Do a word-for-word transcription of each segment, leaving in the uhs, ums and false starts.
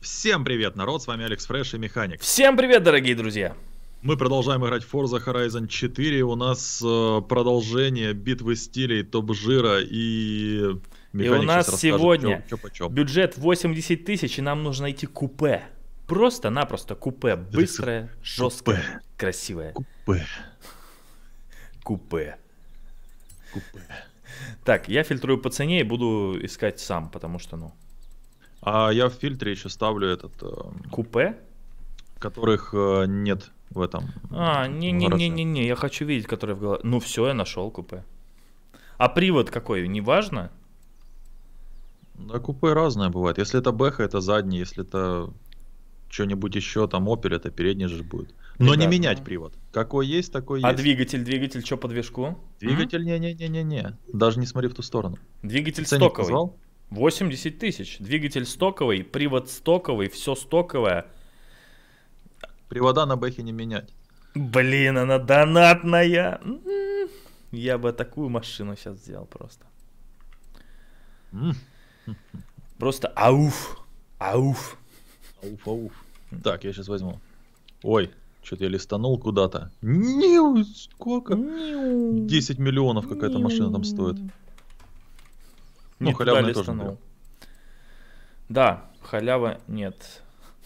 Всем привет, народ, с вами Алекс Фреш и Механик. Всем привет, дорогие друзья! Мы продолжаем играть в Forza Horizon четыре. У нас э, продолжение битвы стилей, топ жира и... Механик и у нас расскажет, сегодня чё, чё почём. бюджет восемьдесят тысяч, и нам нужно найти купе. Просто-напросто купе. Быстрое, жесткое, Купе. красивое. Купе. Купе. Купе. Так, я фильтрую по цене и буду искать сам, потому что, ну... А я в фильтре еще ставлю этот... Э, Купе? Которых э, нет в этом. А, не-не-не-не-не, я хочу видеть, который в голове. Ну все, я нашел купе. А привод какой, не важно? Да, купе разное бывает. Если это бэха, это задний. Если это что-нибудь еще, там Opel, это передний же будет. Но Ребят, не менять ну... привод. Какой есть, такой А есть. двигатель, двигатель, что по движку? Двигатель, не-не-не-не-не. Даже не смотри в ту сторону. Двигатель Ценник стоковый. назвал? восемьдесят тысяч. Двигатель стоковый, привод стоковый, все стоковое. Привода на бэхе не менять. Блин, она донатная. Я бы такую машину сейчас сделал просто. М. Просто ауф. Ауф. Ауф, ауф. Так, я сейчас возьму. Ой, что-то я листанул куда-то. Ниу, сколько? десять миллионов какая-то машина там стоит. Ну, Нет, туда халявная тоже. листанул. Да, халява нет.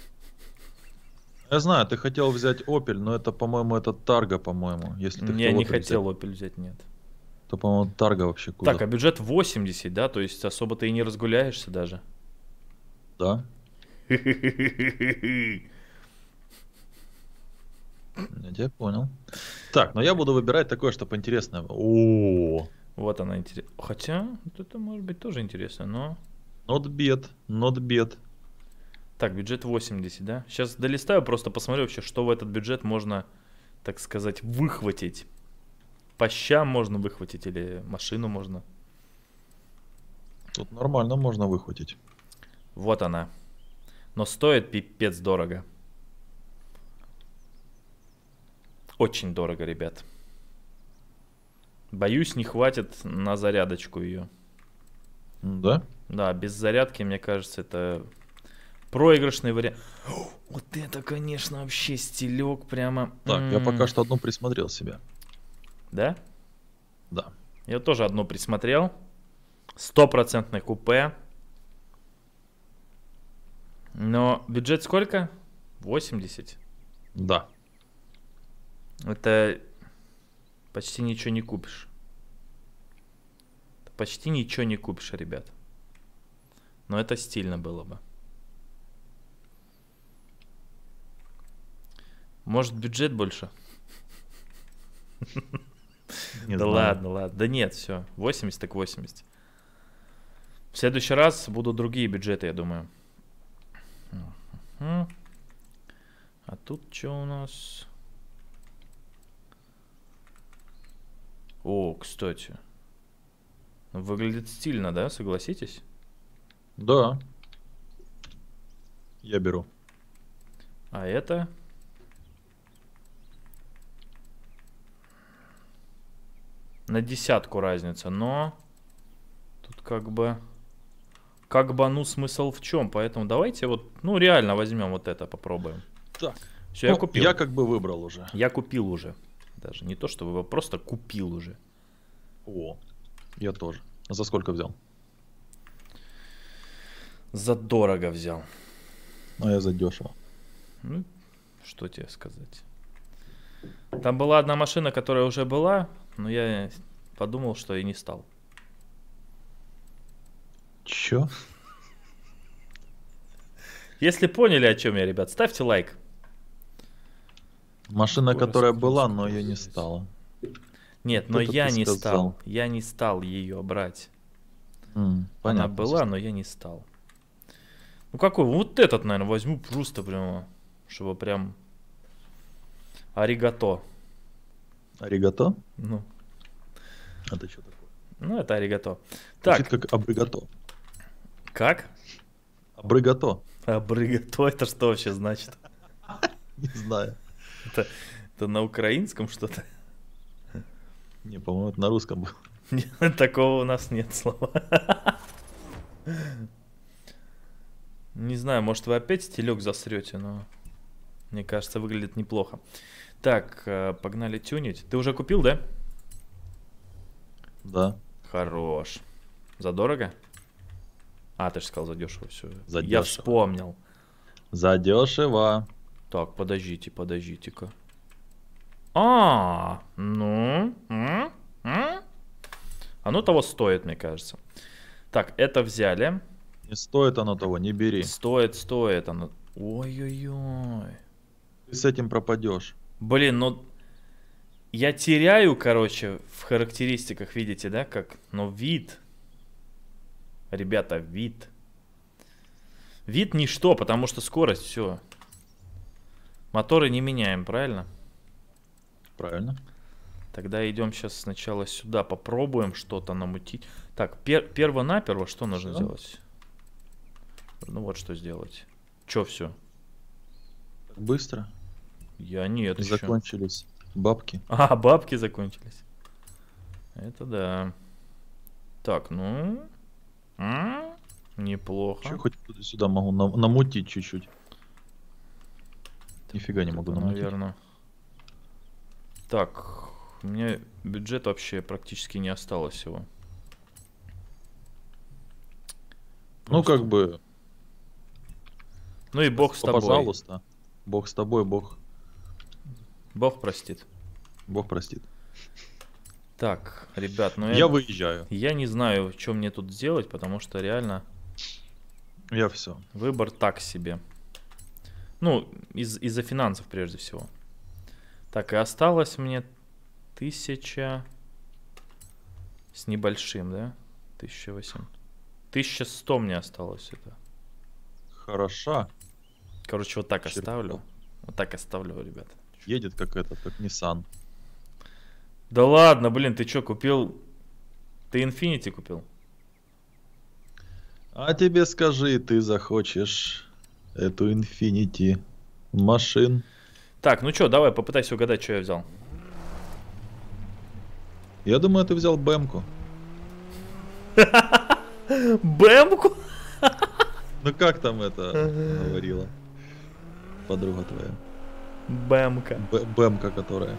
Я знаю, ты хотел взять Opel, но это, по-моему, это Targa, по-моему. Если ты Я хотел не Opel хотел взять, Opel взять, нет. то, по-моему, Targa вообще кузов. Так, а бюджет восемьдесят, да? То есть особо ты и не разгуляешься даже. Да. Я тебя понял. Так, но я буду выбирать такое, чтобы интересное. О, Вот она интересна. Хотя, вот это может быть тоже интересно, но... not bad, not bad. Так, бюджет восемьдесят, да? Сейчас долистаю, просто посмотрю вообще, что в этот бюджет можно, так сказать, выхватить. По щам можно выхватить или машину можно. Тут нормально можно выхватить. Вот она. Но стоит пипец дорого. Очень дорого, ребят. Боюсь, не хватит на зарядочку ее. Да? Да, без зарядки, мне кажется, это проигрышный вариант. Вот это, конечно, вообще стилек прямо. Так, я М-м. пока что одну присмотрел себе. Да? Да. Я тоже одну присмотрел. Стопроцентное купе. Но бюджет сколько? восемьдесят. Да. Это почти ничего не купишь. Почти ничего не купишь, ребят. Но это стильно было бы. Может, бюджет больше? Не Да знаю. ладно, ладно. Да нет, все. восемьдесят так восемьдесят. В следующий раз будут другие бюджеты, я думаю. А тут что у нас? О, кстати. Выглядит стильно, да? Согласитесь? Да. Я беру. А это? На десятку разница, но тут как бы... Как бы, ну, смысл в чем? Поэтому давайте вот, ну, реально возьмем вот это, попробуем. Так. Все, Ну, я купил. Я как бы выбрал уже. Я купил уже. Даже не то, что вы просто купил уже. О, я тоже. А за сколько взял? Задорого взял. А я за дешево. Ну, что тебе сказать. Там была одна машина, которая уже была, но я подумал, что и не стал. Чё? Если поняли, о чем я, ребят, ставьте лайк. Машина, Скоро, которая скоро, была, скоро но ее не здесь. стала. Нет, Вот но это я ты не сказал. стал. Я не стал ее брать. М, Она понятно. была, но я не стал. Ну какой? Вот этот, наверное, возьму просто прямо, чтобы прям аригато. Аригато? Ну, Это что такое? ну это аригато. Звучит Так, как абригато. как? Абригато. Абригато, это что вообще значит? Не знаю. Это, это на украинском что-то? Не, по-моему, это на русском было. Нет, такого у нас нет слова. Не знаю, может вы опять стелек засрете, но мне кажется, выглядит неплохо. Так, погнали тюнить. Ты уже купил, да? Да. Хорош. Задорого? А, ты же сказал задешево, все. Задешево. Я вспомнил. Задешево. Так, подождите, подождите-ка. А, ну, м? М? Оно того стоит, мне кажется. Так, это взяли. Не стоит оно того, не бери. Стоит, стоит оно. Ой-ой-ой. Ты с этим пропадешь. Блин, ну я теряю, короче, в характеристиках, видите, да, как, но вид. Ребята, вид. Вид ничто, потому что скорость, все. Моторы не меняем, правильно? Правильно. Тогда идем сейчас сначала сюда, попробуем что-то намутить. Так, пер перво-наперво что нужно Всё? сделать? Ну вот что сделать. Че все? Так быстро. Я нет еще. Закончились бабки. А, бабки закончились. Это да. Так, ну... М? Неплохо. Че, хоть сюда могу нам намутить чуть-чуть. Нифига не могу Это, намутить. наверное. Так, у меня бюджет вообще практически не осталось всего. Ну, Просто- как бы, Ну и бог с тобой. пожалуйста. Бог с тобой, Бог, Бог простит. Бог простит. Так, ребят, ну я, Я выезжаю. я не знаю, что мне тут сделать, потому что реально Я все. выбор так себе. Ну, из- из-за финансов прежде всего. Так, и осталось мне тысяча с небольшим, да? Тысяча восемь. Тысяча сто мне осталось это. Хороша. Короче, вот так Черт. оставлю. Вот так оставлю, ребят. Едет как этот, как Nissan. Да ладно, блин, ты что, купил? Ты Infinity купил? А тебе скажи, ты захочешь эту Infinity машин? Так, ну что, давай, попытайся угадать, что я взял. Я думаю, ты взял Бэмку. Бэмку? Ну как там это говорила подруга твоя? Бэмка. Б- Бэмка, которая.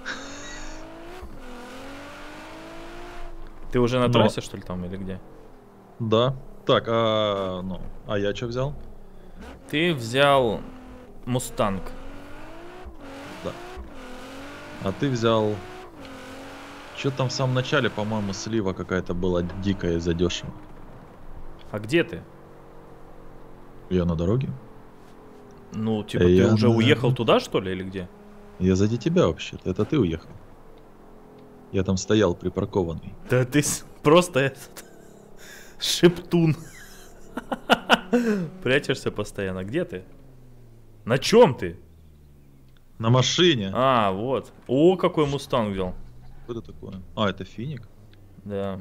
Ты уже на Но- трассе, что ли, там или где? Да. Так, а, ну, а я что взял? Ты взял Мустанг. Да. А ты взял... Что там в самом начале, по-моему, слива какая-то была дикая из-за дешево. А где ты? Я на дороге. Ну, типа, Я ты уже на- уехал туда, что ли, или где? Я сзади тебя вообще-то. Это ты уехал. Я там стоял припаркованный. Да ты с- просто этот... Шептун. Прячешься постоянно. Где ты? На чем ты? На машине. А, вот. О, какой Мустанг взял. Что это такое? А, это Финик? Да.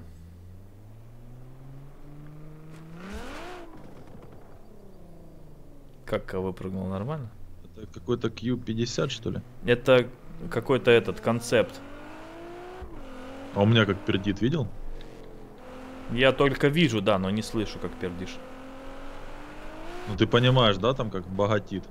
Как выпрыгнул нормально? Это какой-то кью пятьдесят, что ли? Это какой-то этот концепт. А у меня как пердит, видел? Я только вижу, да, но не слышу, как пердишь. Ну ты понимаешь, да, там как богатит.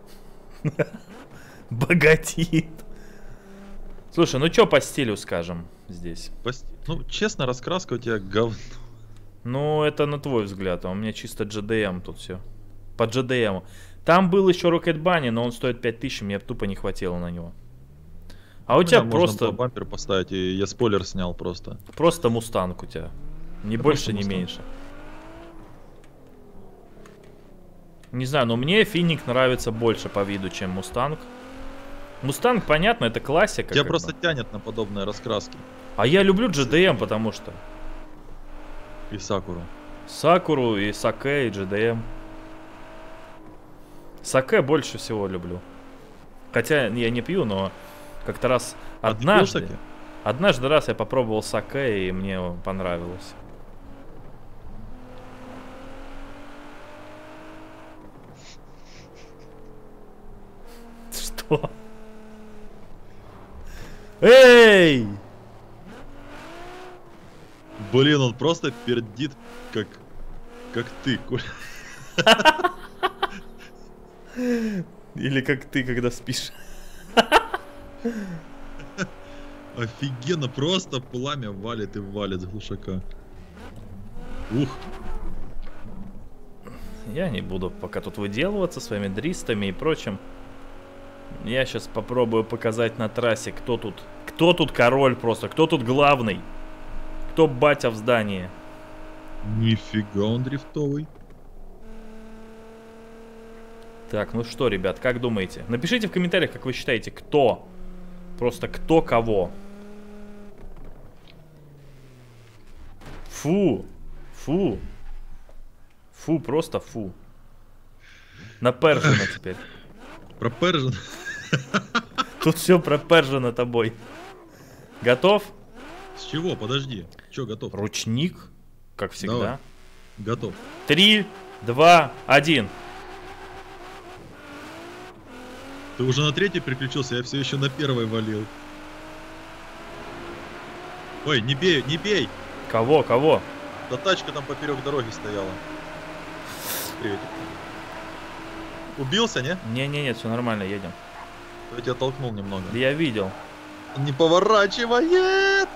Богатит. Слушай, ну чё по стилю скажем здесь? Пос- Ну, честно, раскраска у тебя говно. Ну, это на твой взгляд, а у меня чисто джи ди эм тут все. По джи ди эм. Там был еще Rocket Bunny, но он стоит пять тысяч, мне тупо не хватило на него. А у тебя Можно просто, было бампер поставить, и я спойлер снял просто. просто Мустанг у тебя. Ни Да больше, просто ни Мустанг. меньше. Не знаю, но мне Финик нравится больше по виду, чем Мустанг. Мустанг, понятно, это классика. Тебя как просто бы. тянет на подобные раскраски. А я люблю джи ди эм, потому что И Сакуру. Сакуру и Саке и джи ди эм. Саке больше всего люблю. Хотя я не пью, но как-то раз А ты пил однажды, саке? однажды раз я попробовал Саке и мне понравилось. Что? Эй! Блин, он просто пердит, как... Как ты, Коля. Или как ты, когда спишь. Офигенно, просто пламя валит и валит с глушака. Ух. Я не буду пока тут выделываться своими дристами и прочим. Я сейчас попробую показать на трассе, кто тут. Кто тут король просто, кто тут главный. Кто батя в здании. Нифига он дрифтовый. Так, ну что, ребят, как думаете? Напишите в комментариях, как вы считаете, кто. Просто кто кого. Фу. Фу. Фу, просто фу. Напержено теперь. Пропержен. Тут все пропержено тобой. Готов? С чего? Подожди. Че, готов? Ручник, как всегда. Давай. Готов. Три, два, один. Ты уже на третий переключился, я все еще на первой валил. Ой, не бей, не бей! Кого, кого? Да тачка там поперек дороги стояла. Привет. Убился, не? Не-не-не, все нормально, едем. Я тебя толкнул немного. Да я видел. Он не поворачивает!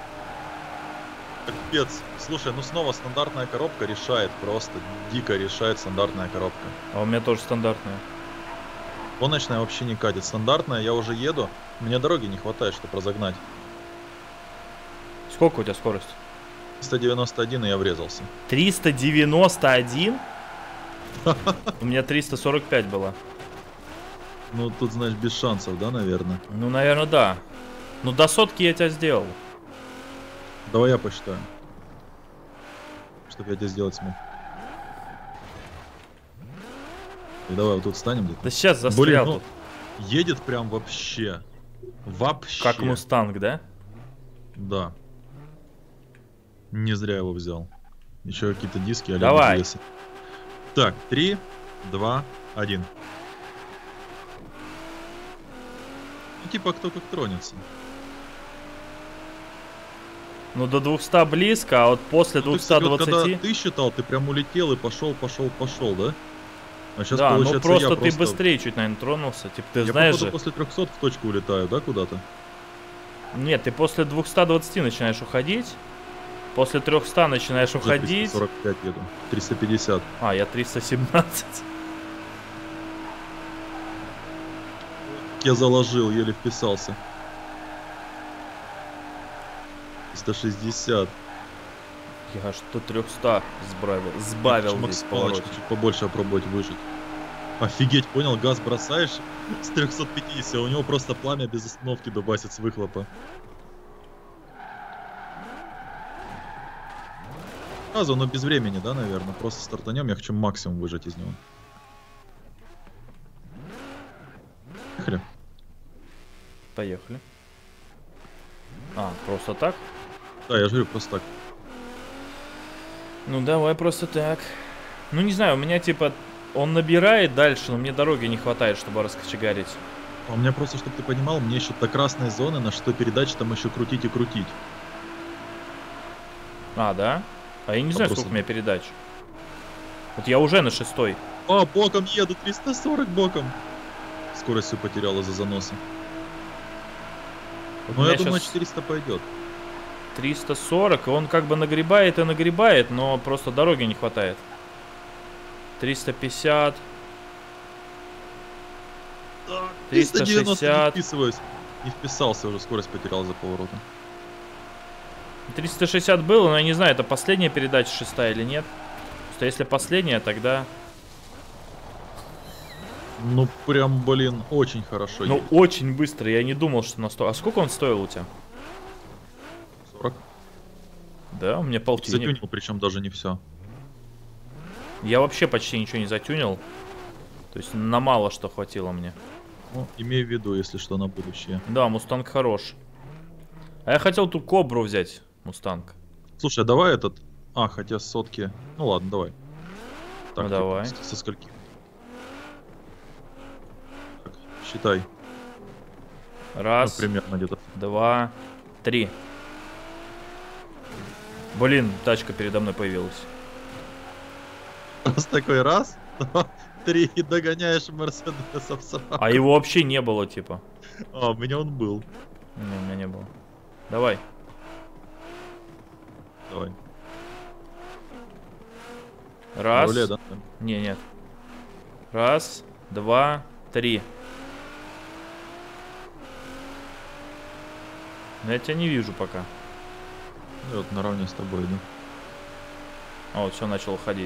Капец. Слушай, ну снова стандартная коробка решает. Просто дико решает стандартная коробка. А у меня тоже стандартная. Гоночная вообще не катит. Стандартная, я уже еду. Мне дороги не хватает, чтобы разогнать. Сколько у тебя скорость? триста девяносто один, и я врезался. триста девяносто один? У меня триста сорок пять было. Ну, тут, знаешь, без шансов, да, наверное? Ну, наверное, да. Ну, до сотки я тебя сделал. Давай я посчитаю. Чтоб я тебя сделать смог. И давай вот тут встанем где-то. Да сейчас застрял. Блин, тут. ну, едет прям вообще. Вообще. Как мустанг, да? Да. Не зря его взял. Еще какие-то диски. Давай. Весы. Так, три, два, один. Ну, типа, кто как тронется. Ну, до двухсот близко, а вот после Ну, ты, кстати, двухсот вот двадцати... когда ты считал, ты прям улетел и пошел, пошел, пошел, да? А сейчас Да, ну получается, просто я ты просто... быстрее чуть, наверное, тронулся. Типа, ты Я, знаешь походу, же... после трехсот в точку улетаю, да, куда-то? Нет, ты после двухсот двадцати начинаешь уходить. После трехсот начинаешь уходить. триста сорок пять еду. триста пятьдесят. А, я триста семнадцать. Я заложил, еле вписался. триста шестьдесят. Я что триста сбавил, сбавил здесь в повороте. Чуть побольше попробовать выжить. Офигеть, понял, газ бросаешь с трёхсот пятидесяти, а у него просто пламя без остановки дубасит с выхлопа. Сразу, но без времени, да, наверное. Просто стартанем, я хочу максимум выжать из него. Поехали. Поехали. А, просто так? Да, я же говорю, просто так. Ну давай просто так. Ну не знаю, у меня типа он набирает дальше, но мне дороги не хватает, чтобы раскочегарить. А у меня просто, чтобы ты понимал, мне еще до красной зоны, на что передач там еще крутить и крутить. А, да? А я не А знаю, просто- сколько у меня передач. Вот я уже на шестой. А, боком еду, триста сорок боком. Скорость всю потерял из-за заноса. Вот Ну, у я меня думаю, щас четыреста пойдет. триста сорок, и он как бы нагребает и нагребает, но просто дороги не хватает. триста пятьдесят. триста девяносто, триста шестьдесят. не вписываюсь. Не вписался, уже скорость потерял за поворотом. триста шестьдесят было, но я не знаю, это последняя передача шестая или нет. Что если последняя, тогда... Ну, прям, блин, очень хорошо Ну, едет. очень быстро, я не думал, что на сто... А сколько он стоил у тебя? сорок. Да, у меня полтинник. Затюнил, причем даже не все. Я вообще почти ничего не затюнил. То есть на мало что хватило мне. Ну, имей в виду, если что, на будущее. Да, Мустанг хорош. А я хотел ту Кобру взять, Мустанг. Слушай, а давай этот... А, хотя сотки... Ну ладно, давай. Ну, давай. Со, со скольки? Так, считай. Раз, Ну, примерно где-то. два, три. Блин, тачка передо мной появилась. Раз такой раз, два, три и догоняешь Мерседесов сразу. А его вообще не было, типа. А, у меня он был. Не, у меня не было. Давай. Давай. Раз. Руле, да? Не, нет. Раз, два, три. Но я тебя не вижу пока. Я вот наравне с тобой иду. А вот все начало ходить.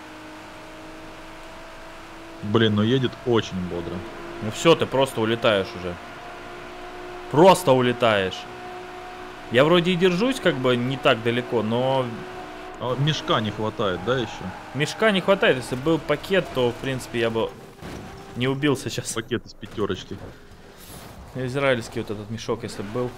Блин, ну едет очень бодро. Ну все, ты просто улетаешь уже. Просто улетаешь. Я вроде и держусь как бы не так далеко, но А мешка не хватает, да, еще? мешка не хватает. Если был пакет, то в принципе я бы не убился сейчас. Пакет из пятерочки. Израильский вот этот мешок, если бы был,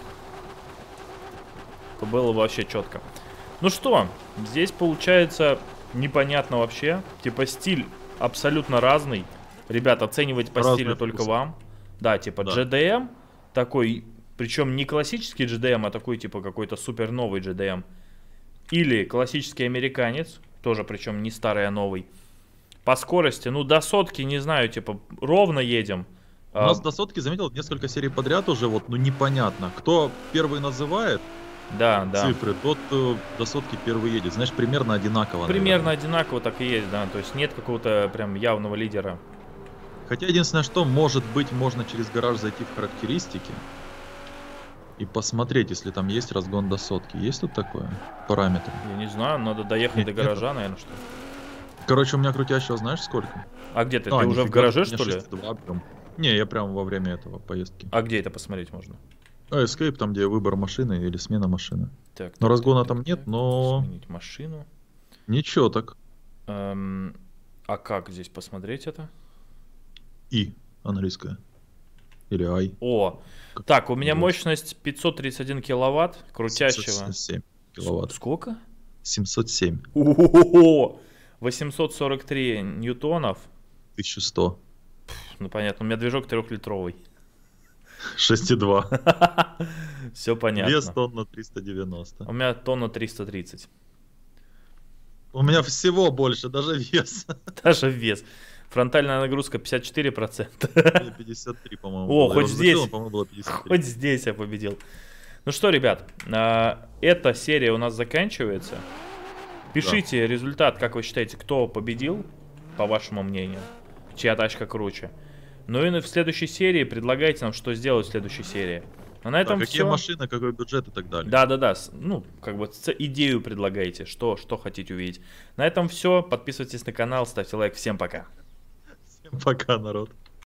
то было бы вообще четко. Ну что, здесь получается непонятно вообще. Типа стиль абсолютно разный. Ребят, оценивать по Разные стилю только вкусы. вам. Да, типа Да. джи ди эм такой, причем не классический джи ди эм, а такой типа какой-то супер новый джи ди эм. Или классический американец, тоже причем не старый, а новый. По скорости, ну до сотки, не знаю, типа ровно едем. У нас до сотки, заметил, несколько серий подряд уже, вот, ну непонятно. Кто первый называет Да, да. цифры, тот э, до сотки первый едет. Знаешь, примерно одинаково. Примерно наверное. одинаково так и есть, да. То есть нет какого-то прям явного лидера. Хотя единственное, что, может быть, можно через гараж зайти в характеристики и посмотреть, если там есть разгон до сотки. Есть тут такое? Параметр. Я не знаю, надо доехать Нет, до нету. гаража, наверное, что ли. Короче, у меня крутящего знаешь сколько? А где ты? А, ты уже в нифига, гараже, у меня что ли? шесть и два прям. Не, я прям во время этого поездки. А где это посмотреть можно? А, Escape, там, где выбор машины или смена машины. Так, Но так, разгона так, там так, нет, так. но Сменить машину. ничего так. Эм, а как здесь посмотреть это? И английская. Или ай. О, Как так, у меня называется? мощность пятьсот тридцать один киловатт крутящего. семьсот семь киловатт. Сколько? семьсот семь. О-о-о! восемьсот сорок три ньютонов. тысяча сто. Ну понятно, у меня движок трехлитровый. шесть и два. Все понятно. Вес тонна триста девяносто. У меня тонна триста тридцать. У меня всего больше, даже вес. Даже вес. Фронтальная нагрузка пятьдесят четыре процента. пятьдесят три, по-моему. О, было. Я хоть уже здесь. закрыл, по-моему, было пятьдесят три. Хоть здесь я победил. Ну что, ребят, а, эта серия у нас заканчивается. Пишите результат, как вы считаете, кто победил, по вашему мнению. Чья тачка круче. Ну и в следующей серии предлагайте нам, что сделать в следующей серии. А на этом Да, какие все. машины, какой бюджет и так далее. Да-да-да, с- ну, как бы ц- идею предлагайте, что, что хотите увидеть. На этом все. Подписывайтесь на канал, ставьте лайк. Всем пока. Всем пока, народ.